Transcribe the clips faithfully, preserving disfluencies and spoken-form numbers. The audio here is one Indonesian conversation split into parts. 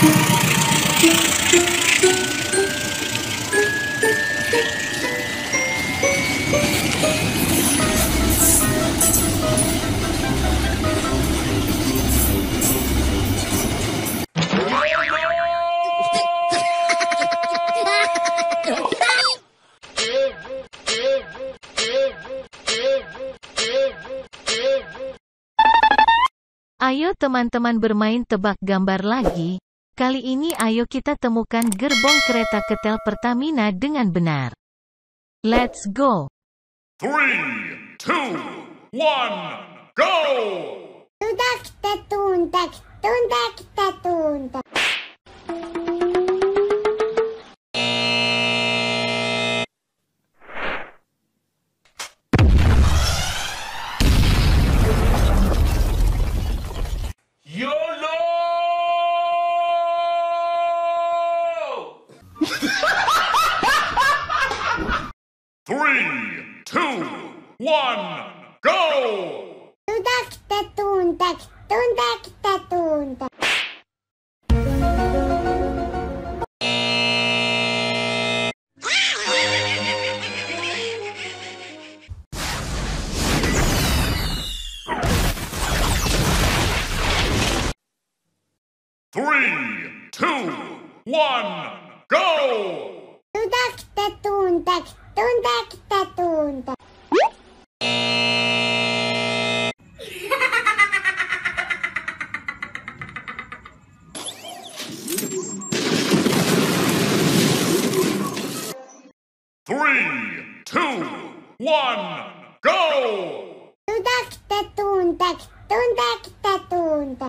Ayo teman-teman bermain tebak gambar lagi. Kali ini ayo kita temukan gerbong kereta Ketel Pertamina dengan benar. Let's go. three, two, one, go! Tuntak tetuntak, tuntak tetuntak. YOLO! Three, two, one, go! Tuntak tetuntak, tuntak tetuntak. Three, two, one, go! Tuntak tetuntak, tuntak tetuntak. Three, two, one, go! Tuntak tetuntak, tuntak tetuntak.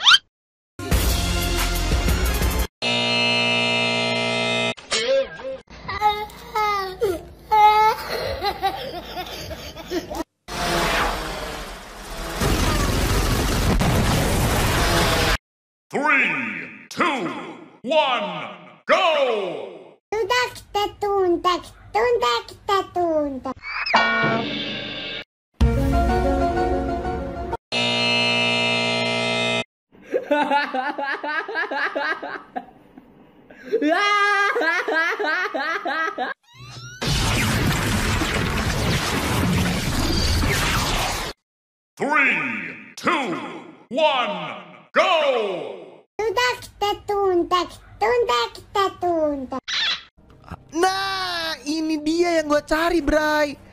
Three, two, one, go! Tuntak tetuntak, tuntak tetuntak. Three, two, one, go! Tuntak tetuntak, tuntak tetuntak. Nah, ini dia yang gue cari, Bray.